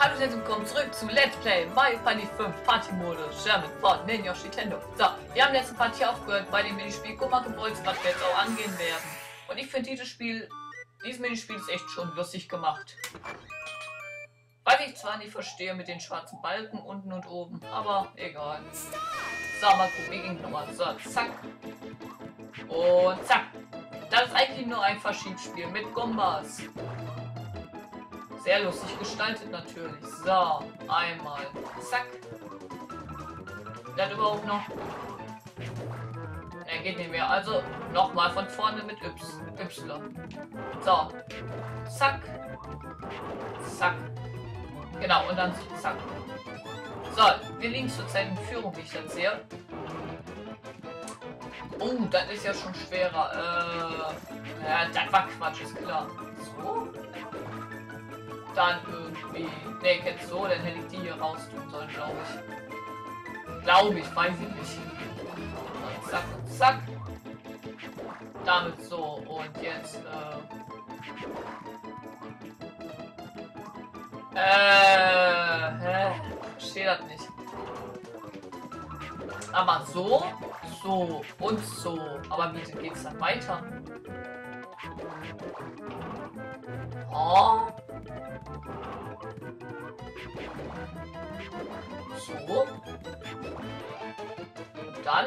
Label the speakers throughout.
Speaker 1: Hallo und herzlich willkommen zurück zu Let's Play Mario Party 5 Party Modus German von Yoshi Tendo. So, wir haben letzten Part hier aufgehört bei dem Minispiel Gummagebolz, was wir jetzt auch angehen werden. Und ich finde dieses Minispiel ist echt schon lustig gemacht. Weil ich zwar nicht verstehe mit den schwarzen Balken unten und oben, aber egal. So, mal gucken, wie ging nochmal. So, zack. Und zack. Das ist eigentlich nur ein Verschiebspiel mit Gumbas. Sehr lustig gestaltet natürlich. So, einmal. Zack. Das überhaupt noch? Ne, geht nicht mehr. Also nochmal von vorne mit Y. So. Zack. Zack. Genau, und dann zack. So, wir liegen zurzeit in Führung, wie ich das sehe. Oh, das ist ja schon schwerer. Ja, das war Quatsch, ist klar. So. Dann irgendwie. Ne, jetzt so, dann hätte ich die hier raus tun sollen, glaube ich. Glaube ich, weiß ich nicht. Und zack und zack. Damit so. Und jetzt, verstehe das nicht. Aber so, so und so. Aber wie geht's dann weiter? Oh. So. Dann.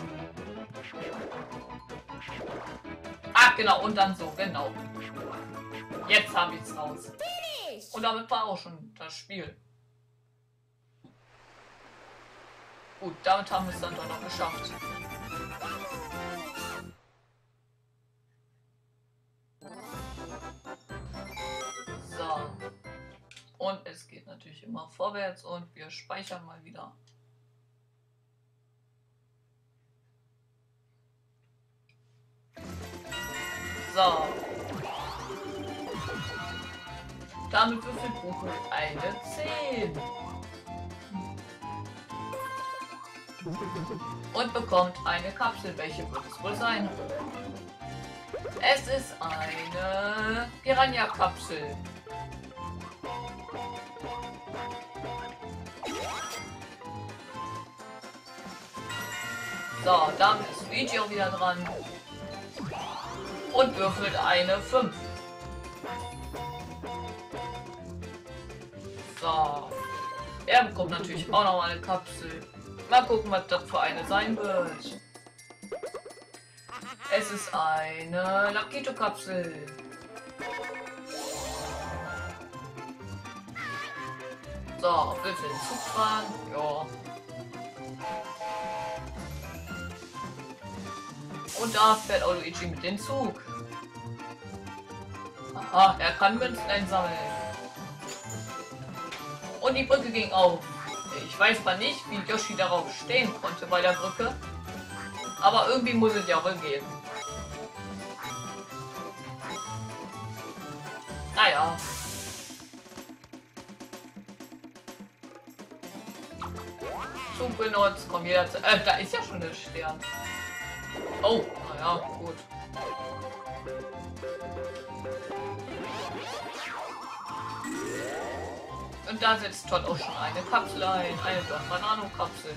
Speaker 1: Ah, genau. Und dann so. Genau. Jetzt habe ich es raus. Und damit war auch schon das Spiel. Gut, damit haben wir es dann doch noch geschafft. So. Und es geht natürlich immer vorwärts und wir speichern mal wieder. So. Damit würfelt Goku eine 10. Und bekommt eine Kapsel. Welche wird es wohl sein? Es ist eine Piranha-Kapsel. So, damit ist Luigi auch wieder dran. Und würfelt eine 5. So. Er bekommt natürlich auch noch mal eine Kapsel. Mal gucken, was das für eine sein wird. Es ist eine Lakito-Kapsel. So, bitte den Zug fahren. Ja. Und da fährt auch Luigi mit dem Zug. Aha, er kann Münzen einsammeln. Und die Brücke ging auf. Ich weiß zwar nicht, wie Yoshi darauf stehen konnte bei der Brücke. Aber irgendwie muss es ja wohl gehen. Naja. Zug benutzt, komm hier. Da ist ja schon der Stern. Oh, naja, gut. Und da setzt Todd auch schon eine Kapsel ein, eine Banano-Kapsel.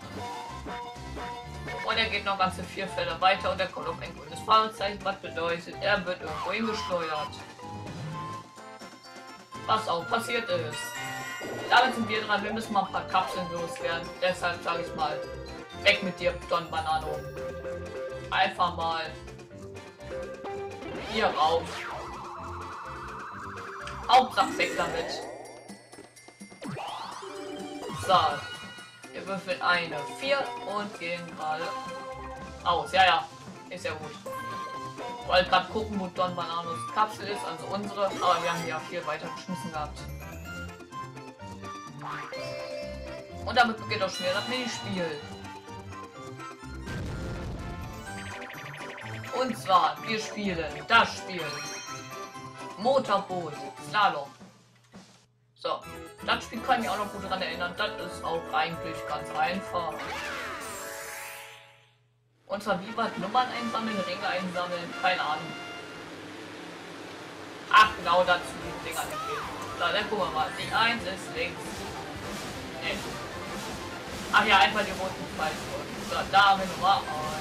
Speaker 1: Und er geht noch ganze 4 Felder weiter und er kommt auf ein grünes Fragezeichen, was bedeutet, er wird irgendwo hingesteuert. Was auch passiert ist. Damit sind wir dran, wir müssen mal ein paar Kapseln loswerden. Deshalb sage ich mal, weg mit dir, Don Banano. Einfach mal hier rauf. Hauptsache weg damit. So, wir würfeln eine 4 und gehen gerade aus. Ja, ja, ist ja gut. Wollte gerade gucken, wo Don Bananos Kapsel ist, also unsere, aber wir haben die ja viel weiter geschmissen gehabt. Und damit beginnt auch schon wieder das Minispiel. Und zwar, wir spielen das Spiel Motorboot Slalom. So, das Spiel kann ich auch noch gut daran erinnern. Das ist auch eigentlich ganz einfach. Und zwar wie weit Nummern einsammeln, Ringe einsammeln, keine Ahnung. Ach, genau dazu die Dinger gegeben. So, dann gucken wir mal. Die 1 ist links. Nee. Ach ja, einfach die roten Pfeile. So, da haben wir Nummer 1.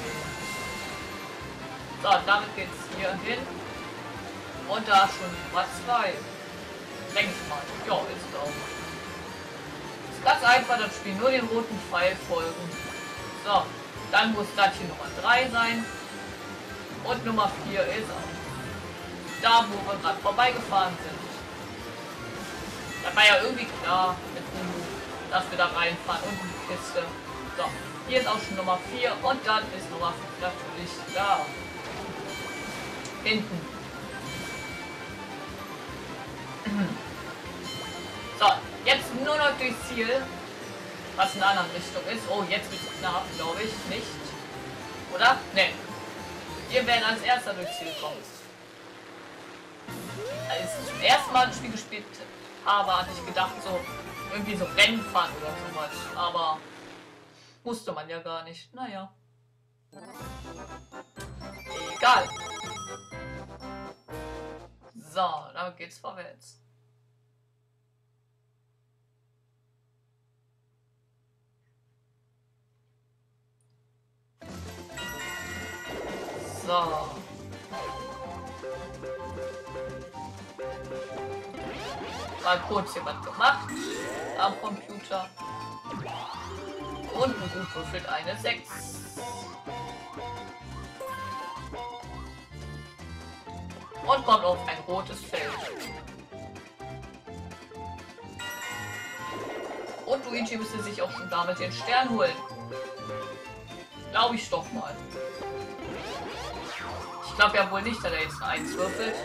Speaker 1: So, damit geht's hier hin. Und da schon Nummer 2. Denke ich mal. Ja, ist es auch. Ist ganz einfach, das Spiel nur den roten Pfeil folgen. So, dann muss das hier Nummer 3 sein. Und Nummer 4 ist auch da, wo wir gerade vorbeigefahren sind. Das war ja irgendwie klar, mit Uhu, dass wir da reinfahren und die Kiste. So, hier ist auch schon Nummer 4 und dann ist Nummer 5 natürlich da. Hinten. So, jetzt nur noch durchs Ziel, was in einer anderen Richtung ist. Oh, jetzt wird es knapp, glaube ich. Nicht. Oder? Ne. Wir werden als erster durchs Ziel kommen. Als ich zum ersten Mal ein Spiel gespielt habe, hatte ich gedacht, so irgendwie so Rennen fahren oder sowas. Aber musste man ja gar nicht. Naja. Egal. So, damit geht's vorwärts. So. Mal kurz jemand gemacht am Computer. Und Uhu würfelt eine 6. Und kommt auf ein rotes Feld. Und Luigi müsste sich auch schon damit den Stern holen. Glaube ich doch mal. Ich glaube ja wohl nicht, dass er jetzt eine 1 würfelt.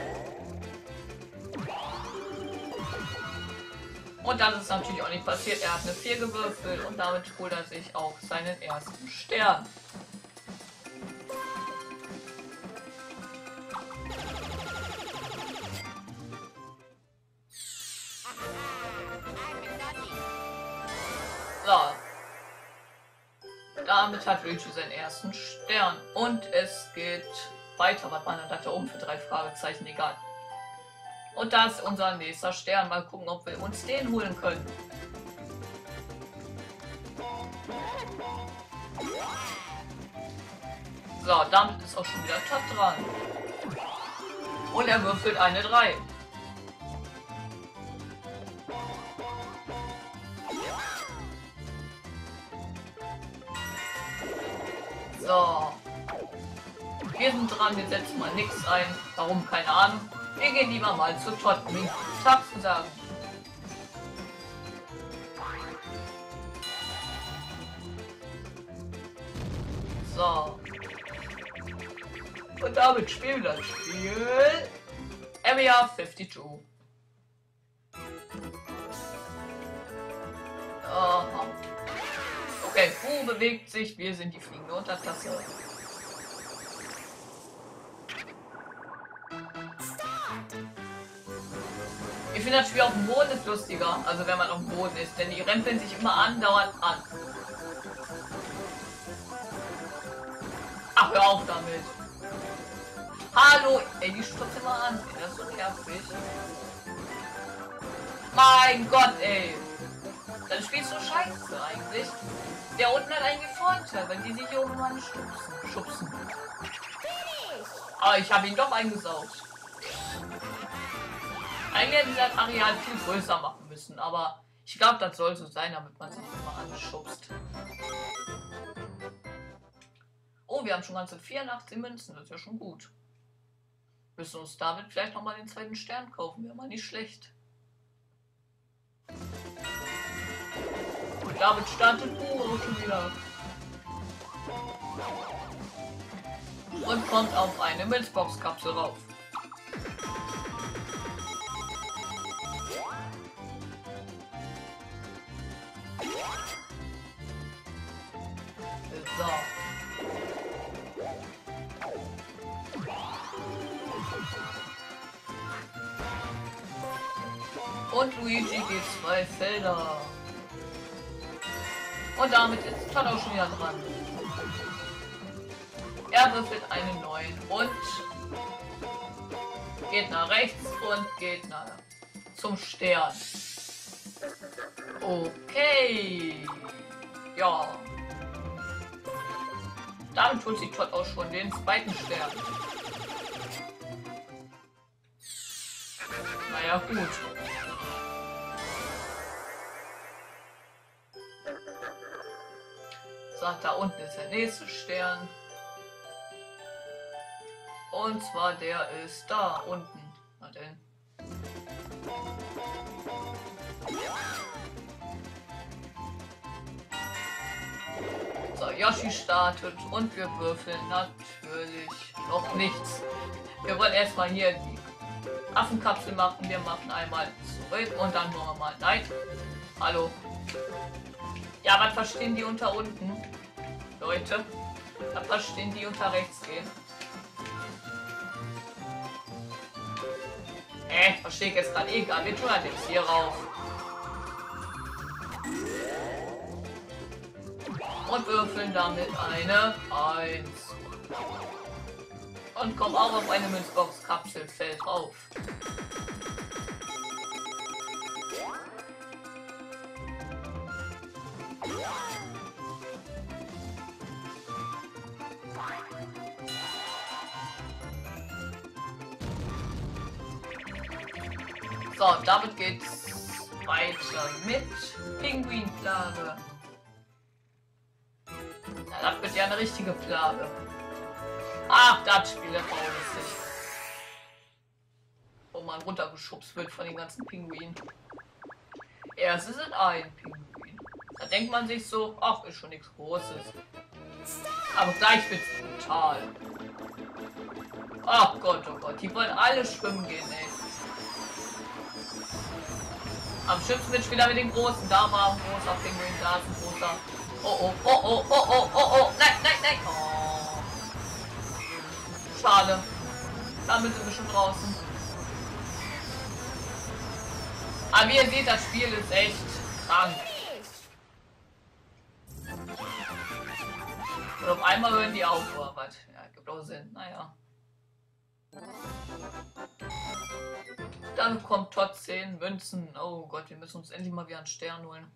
Speaker 1: Und das ist natürlich auch nicht passiert. Er hat eine 4 gewürfelt und damit holt er sich auch seinen ersten Stern. So. Damit hat Luigi seinen ersten Stern. Und es geht weiter. Was war denn da oben für 3 Fragezeichen? Egal. Und da ist unser nächster Stern. Mal gucken, ob wir uns den holen können. So, damit ist auch schon wieder Top dran. Und er würfelt eine 3. So. Wir sind dran, wir setzen mal nichts ein. Warum? Keine Ahnung. Wir gehen lieber mal zu Todd, um ihn Tag zu sagen. So. Und damit spielen wir das Spiel Area 52. Aha. Okay, Fu bewegt sich, wir sind die fliegende Untertasse. Ich finde das Spiel auf dem Boden ist lustiger, also wenn man auf dem Boden ist, denn die rempeln sich immer andauernd an. Ach, hör auf damit. Hallo, ey, die stoppt immer an. Ey, das ist so nervig. Mein Gott, ey. Das Spiel ist so scheiße eigentlich. Der unten hat einen Vorteil, weil die sich hier oben mal schubsen. Aber ich habe ihn doch eingesaugt. Eigentlich hätte das Areal viel größer machen müssen, aber ich glaube, das soll so sein, damit man sich immer anschubst. Oh, wir haben schon ganze 84 Münzen, das ist ja schon gut. Müssen uns damit vielleicht noch mal den zweiten Stern kaufen, wäre mal nicht schlecht. Und damit startet Buro schon wieder. Und kommt auf eine Münzbox-Kapsel rauf. So. Und Luigi geht 2 Felder. Und damit ist Todd auch schon wieder dran. Er würfelt eine 9 und geht nach rechts und geht zum Stern. Okay. Ja. Damit holt sich Todd auch schon den zweiten Stern. Naja, gut. So, da unten ist der nächste Stern. Und zwar der ist da unten. Na denn. So, Yoshi startet und wir würfeln natürlich noch nichts. Wir wollen erstmal hier die Affenkapsel machen. Wir machen einmal zurück und dann nochmal nein. Hallo. Ja, was verstehen die unter unten? Leute, was verstehen die unter rechts gehen? Verstehe ich jetzt gerade egal. Wir tun halt jetzt hier rauf. Und würfeln damit eine 1. Und kommen auch auf eine Münzbox-Kapsel, fällt auf. So, damit geht's weiter mit Pinguinplage. Ja, das wird ja eine richtige Plage. Ach, das Spiel ist lustig. Wo man runtergeschubst wird von den ganzen Pinguinen. Erst ist es ein Pinguin. Da denkt man sich so, ach, ist schon nichts Großes. Aber gleich wird's brutal. Ach Gott, oh Gott, die wollen alle schwimmen gehen, ey. Am schönsten wird wieder mit den großen. Da war ein großer Pinguin, da ist ein großer. Oh oh, oh oh, oh oh, oh oh, nein, nein, nein. Oh. Schade. Damit sind wir schon draußen. Aber wie ihr seht, das Spiel ist echt krank. Und auf einmal hören die auf, aber was? Ja, gibt auch Sinn. Naja. Dann kommt Todd 10 Münzen. Oh Gott, wir müssen uns endlich mal wieder einen Stern holen.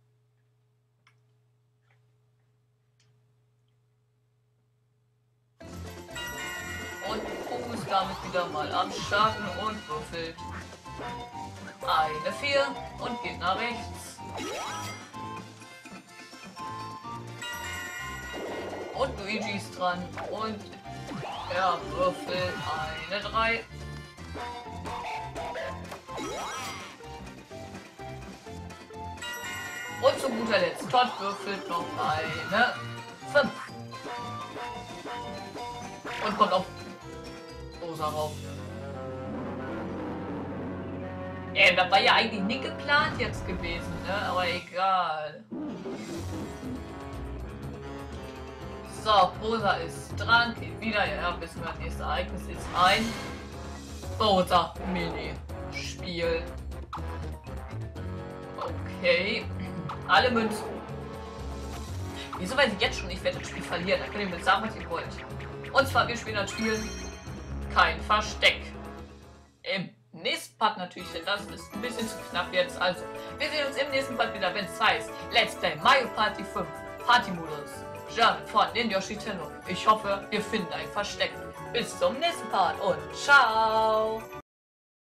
Speaker 1: Und Kuh ist damit wieder mal am Starten und würfelt eine 4 und geht nach rechts. Und Luigi ist dran und er würfelt eine 3. Und zu guter Letzt, Todd würfelt noch eine 5. Und kommt auf Rosa rauf. Das war ja eigentlich nicht geplant jetzt gewesen, ne? Aber egal. So, Rosa ist dran, geht wieder. Ja, wissen wir, das nächste Ereignis ist ein Rosa Mini-Spiel. Okay. Alle Münzen. Wieso weiß ich jetzt schon, ich werde das Spiel verlieren? Da könnt ihr mir sagen, was ihr wollt. Und zwar, wir spielen das Spiel kein Versteck. Im nächsten Part natürlich, denn das ist ein bisschen zu knapp jetzt. Also, wir sehen uns im nächsten Part wieder, wenn es heißt Let's Play Mario Party 5 Party-Modus German von den Yoshi Tenno. Ich hoffe, wir finden ein Versteck. Bis zum nächsten Part und ciao!